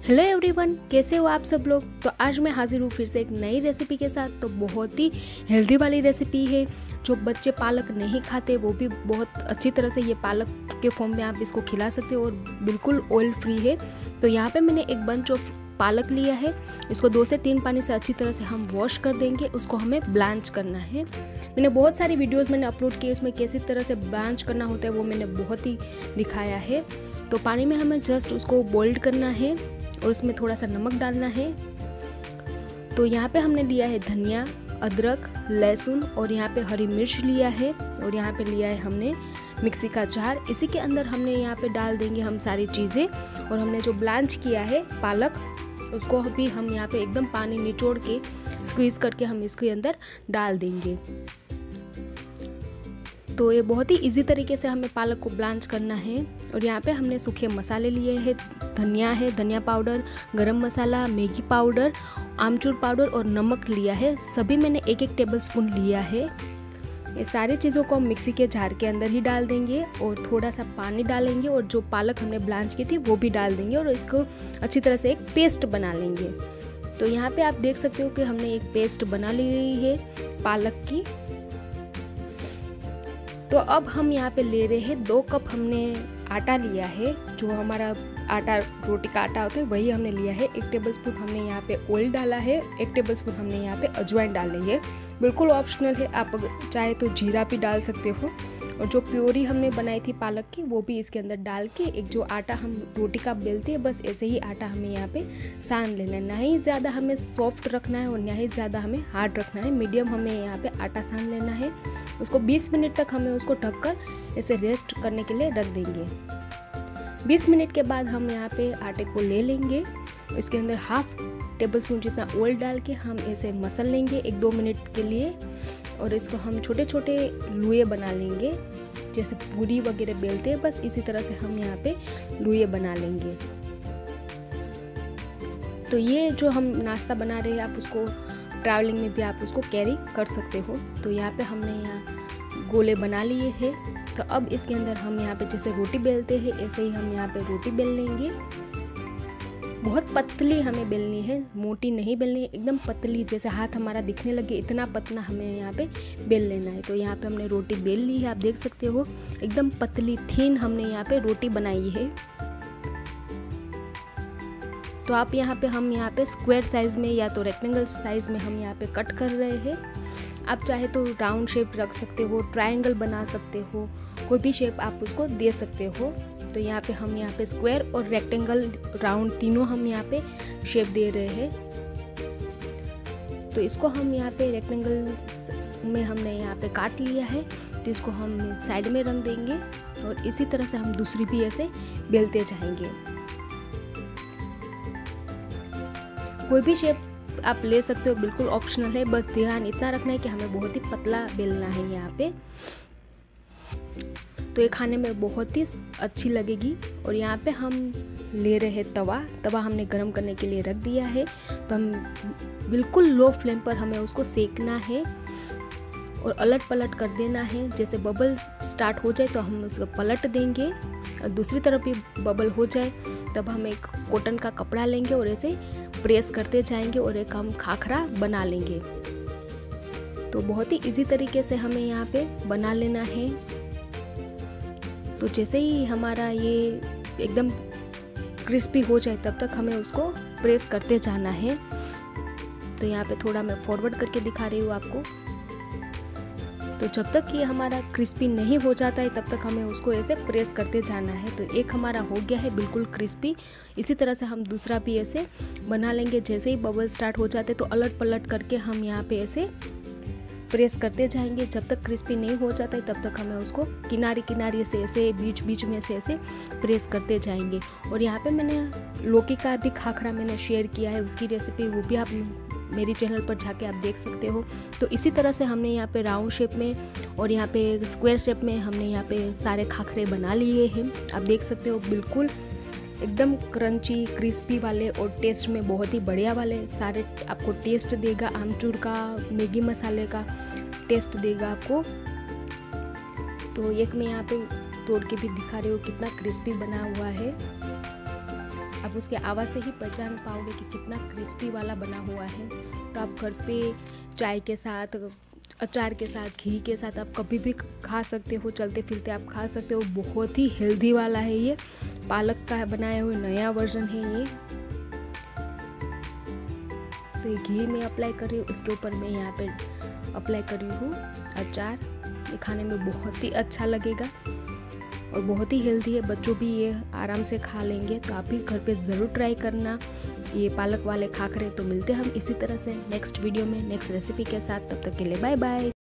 Hello everyone, कैसे हो आप सब लोग। तो आज मैं हाजिर हूँ फिर से एक नई रेसिपी के साथ। तो बहुत ही हेल्दी वाली रेसिपी है। जो बच्चे पालक नहीं खाते वो भी बहुत अच्छी तरह से ये पालक के फॉर्म में आप इसको खिला सकते हो और बिल्कुल ऑयल फ्री है। तो यहाँ पे मैंने एक बंच ऑफ पालक लिया है। इसको 2 से 3 पानी से अच्छी तरह से हम वॉश कर देंगे। उसको हमें ब्लांच करना है। मैंने बहुत सारी वीडियोस अपलोड किए, उसमें कैसी तरह से ब्लांच करना होता है वो मैंने बहुत ही दिखाया है। तो पानी में हमें जस्ट उसको बॉइल्ड करना है और उसमें थोड़ा सा नमक डालना है। तो यहाँ पे हमने लिया है धनिया, अदरक, लहसुन और यहाँ पे हरी मिर्च लिया है और यहाँ पे लिया है हमने मिक्सी का जार। इसी के अंदर हमने यहाँ पे डाल देंगे हम सारी चीज़ें। और हमने जो ब्लांच किया है पालक, उसको भी हम यहाँ पे एकदम पानी निचोड़ के स्क्वीज़ करके हम इसके अंदर डाल देंगे। तो ये बहुत ही इजी तरीके से हमें पालक को ब्लांच करना है। और यहाँ पे हमने सूखे मसाले लिए हैं, धनिया है, धनिया powder, garam masala, Maggi powder, आमचूर पाउडर और नमक लिया है। सभी मैंने 1-1 टेबलस्पून लिया है। ये सारी चीज़ों को हम मिक्सी के जार के अंदर ही डाल देंगे और थोड़ा सा पानी डालेंगे और जो पालक हमने ब्लांच की थी वो भी डाल देंगे और इसको अच्छी तरह से एक पेस्ट बना लेंगे। तो यहाँ पे आप देख सकते हो कि हमने एक पेस्ट बना ली है पालक की। तो अब हम यहाँ पे ले रहे हैं 2 कप हमने आटा लिया है। जो हमारा आटा रोटी का आटा होता है वही हमने लिया है। 1 टेबलस्पून हमने यहाँ पे ऑयल डाला है, 1 टेबलस्पून हमने यहाँ पे अजवाइन डाली है। बिल्कुल ऑप्शनल है, आप चाहे तो जीरा भी डाल सकते हो। और जो प्योरी हमने बनाई थी पालक की वो भी इसके अंदर डाल के एक जो आटा हम रोटी का बेलते हैं बस ऐसे ही आटा हमें यहाँ पे सान लेना है। ना ही ज़्यादा हमें सॉफ्ट रखना है और ना ही ज़्यादा हमें हार्ड रखना है। मीडियम हमें यहाँ पे आटा सान लेना है। उसको 20 मिनट तक हमें उसको ढककर ऐसे रेस्ट करने के लिए रख देंगे। 20 मिनट के बाद हम यहाँ पे आटे को ले लेंगे। इसके अंदर 1/2 टेबलस्पून जितना ऑयल डाल के हम ऐसे मसल लेंगे 1-2 मिनट के लिए। और इसको हम छोटे छोटे लुए बना लेंगे, जैसे पूरी वगैरह बेलते हैं बस इसी तरह से हम यहाँ पे लुए बना लेंगे। तो ये जो हम नाश्ता बना रहे हैं आप उसको ट्रैवलिंग में भी आप उसको कैरी कर सकते हो। तो यहाँ पे हमने यहाँ गोले बना लिए हैं। तो अब इसके अंदर हम यहाँ पे जैसे रोटी बेलते हैं ऐसे ही हम यहाँ पे रोटी बेल लेंगे। बहुत पतली हमें बेलनी है, मोटी नहीं बेलनी है, एकदम पतली, जैसे हाथ हमारा दिखने लगे इतना पतला हमें यहाँ पे बेल लेना है। तो यहाँ पे हमने रोटी बेल ली है, आप देख सकते हो एकदम पतली थीन हमने यहाँ पे रोटी बनाई है। तो आप हम यहाँ पे स्क्वायर साइज में या तो रेक्टेंगल साइज में हम यहाँ पे कट कर रहे हैं। आप चाहे तो राउंड शेप रख सकते हो, ट्रायंगल बना सकते हो, कोई भी शेप आप उसको दे सकते हो। तो यहाँ पे हम यहाँ पे स्क्वायर और रेक्टेंगल, राउंड तीनों हम यहाँ पे शेप दे रहे हैं। तो इसको हम यहाँ पे रेक्टेंगल में हमने यहाँ पे काट लिया है। तो इसको हम साइड में रख देंगे और इसी तरह से हम दूसरी भी ऐसे बेलते जाएंगे। कोई भी शेप आप ले सकते हो, बिल्कुल ऑप्शनल है। बस ध्यान इतना रखना है कि हमें बहुत ही पतला बेलना है यहाँ पे। तो ये खाने में बहुत ही अच्छी लगेगी। और यहाँ पे हम ले रहे हैं तवा हमने गरम करने के लिए रख दिया है। तो हम बिल्कुल लो फ्लेम पर हमें उसको सेकना है और अलट पलट कर देना है। जैसे बबल स्टार्ट हो जाए तो हम उसको पलट देंगे और दूसरी तरफ भी बबल हो जाए तब हम एक कॉटन का कपड़ा लेंगे और ऐसे प्रेस करते जाएंगे और एक हम खाखरा बना लेंगे। तो बहुत ही इजी तरीके से हमें यहाँ पे बना लेना है। तो जैसे ही हमारा ये एकदम क्रिस्पी हो जाए तब तक हमें उसको प्रेस करते जाना है। तो यहाँ पे थोड़ा मैं फॉरवर्ड करके दिखा रही हूँ आपको। तो जब तक ये हमारा क्रिस्पी नहीं हो जाता है तब तक हमें उसको ऐसे प्रेस करते जाना है। तो एक हमारा हो गया है बिल्कुल क्रिस्पी। इसी तरह से हम दूसरा भी ऐसे बना लेंगे। जैसे ही बबल स्टार्ट हो जाते तो अलट पलट करके हम यहाँ पे ऐसे प्रेस करते जाएंगे। जब तक क्रिस्पी नहीं हो जाता है तब तक हमें उसको किनारे से ऐसे बीच बीच में से ऐसे प्रेस करते जाएंगे। और यहाँ पे मैंने लौकी का भी खाखरा मैंने शेयर किया है, उसकी रेसिपी वो भी आप मेरी चैनल पर जाके आप देख सकते हो। तो इसी तरह से हमने यहाँ पे राउंड शेप में और यहाँ पे स्क्वायर शेप में हमने यहाँ पे सारे खाखरे बना लिए हैं। आप देख सकते हो बिल्कुल एकदम क्रंची क्रिस्पी वाले और टेस्ट में बहुत ही बढ़िया वाले सारे आपको टेस्ट देगा। आमचूर का, मैगी मसाले का टेस्ट देगा आपको। तो एक मैं यहाँ पे तोड़ के भी दिखा रही हूँ कितना क्रिस्पी बना हुआ है। आप उसके आवाज़ से ही पहचान पाओगे कि कितना क्रिस्पी वाला बना हुआ है। तो आप घर पे चाय के साथ, अचार के साथ, घी के साथ आप कभी भी खा सकते हो, चलते फिरते आप खा सकते हो। बहुत ही हेल्दी वाला है ये, पालक का बनाया हुआ नया वर्जन है ये। तो ये घी में अप्लाई कर रही हूँ, इसके ऊपर मैं यहाँ पे अप्लाई कर रही हूँ अचार। ये खाने में बहुत ही अच्छा लगेगा और बहुत ही हेल्दी है, बच्चों भी ये आराम से खा लेंगे। तो आप भी घर पे ज़रूर ट्राई करना ये पालक वाले खाखरे। तो मिलते हैं हम इसी तरह से नेक्स्ट वीडियो में नेक्स्ट रेसिपी के साथ, तब तक के लिए बाय बाय।